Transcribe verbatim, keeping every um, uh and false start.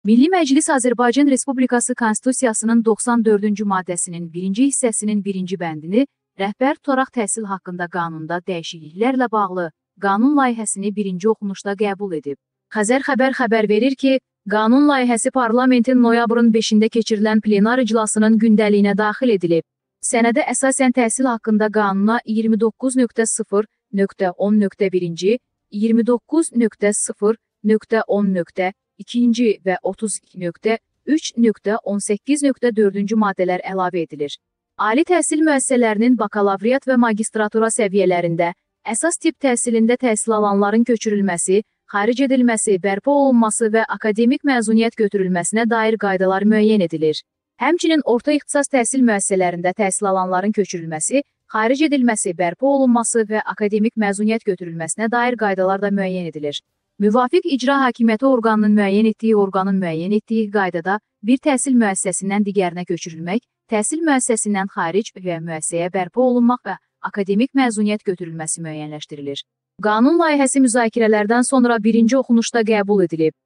Milli Məclis Azərbaycan Respublikası Konstitusiyasının doxsan dördüncü maddəsinin birinci hissəsinin birinci bəndini rəhbər tutaraq təhsil haqqında qanunda dəyişikliklərlə bağlı qanun layihəsini birinci oxunuşda qəbul edib. Xəzər xəbər xəbər verir ki, qanun layihəsi parlamentin noyabrın beşində keçirilən plenar iclasının gündəliyinə daxil edilib. Sənədə əsasən təhsil haqqında qanuna iyirmi doqquz nöqtə sıfır nöqtə on nöqtə birinci, iyirmi doqquz nöqtə sıfır nöqtə on nöqtə ikinci və otuz iki nöqtə üç nöqtə on səkkiz nöqtə dördüncü maddələr əlavə edilir. Ali təhsil müəssisələrinin bakalavriat və magistratura səviyyələrində əsas tip təhsilində təhsil alanların köçürülməsi, xaric edilməsi, bərpa olunması və akademik məzuniyyət götürülməsinə dair qaydalar müəyyən edilir. Həmçinin orta ixtisas təhsil müəssisələrində təhsil alanların köçürülməsi, xaric edilməsi, bərpa olunması və akademik məzuniyyət götürülməsinə dair qaydalar da müəyyən edilir. Müvafiq icra hakimiyyəti orqanının müəyyən etdiyi orqanın müəyyən etdiyi qaydada bir təhsil müəssisəsindən digərinə köçürülmək, təhsil müəssisəsindən xaric və müəssisəyə bərpa olunmaq və akademik məzuniyyət götürülməsi müəyyənləşdirilir. Qanun layihəsi müzakirələrdən sonra birinci oxunuşda qəbul edilib.